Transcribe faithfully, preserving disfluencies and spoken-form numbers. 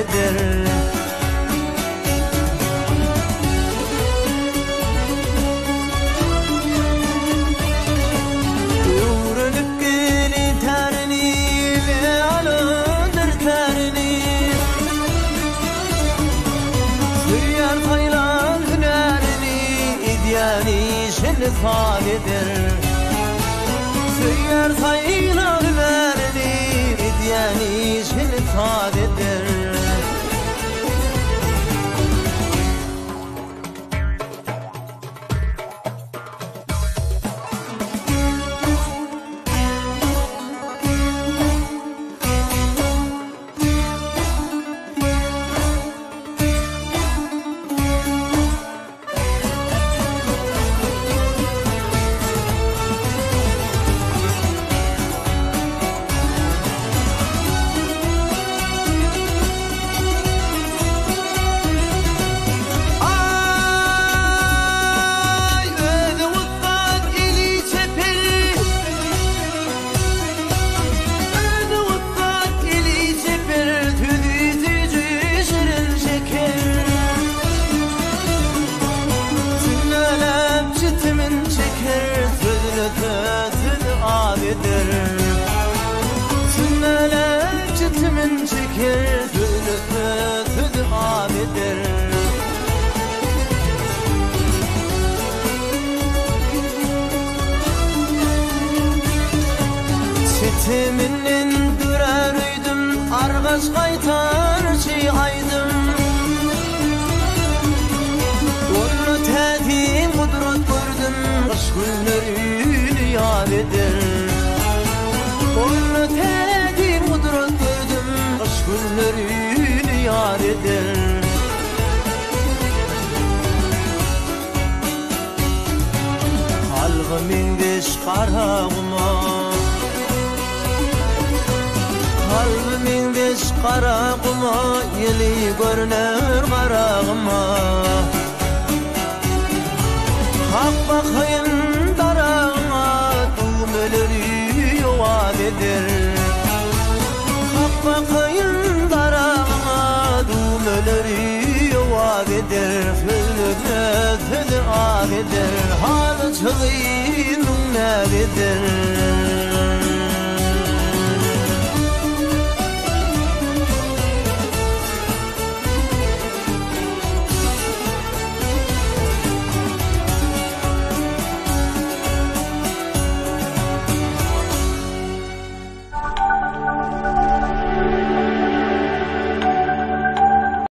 vadedir. Uğranıp gelin terini ve alındır terini, Süyer taylan hünerini, idyani şenli vadedir. Süyer taylan hünerini, idyani şenli vadedir. Sünneler citimin çeker, Tülütü tüdü abidir. Çetiminin dürer üydüm, Argaç kaytar çiğ aydım. Onu tedim kudret gördüm, Kış günleri yadedir. Onu tedim kudret gördüm, Kış günleri yadedir. Kalbim beş karağıma, Kalbimin beş karağıma, Yeli görünür karağıma. Hak bakayım darağıma, Dum ölürü vadedir. Hak bakayım darağıma, Dum ölürü vadedir. Fülüne fülü abidir, Hal çığıyım nevidir.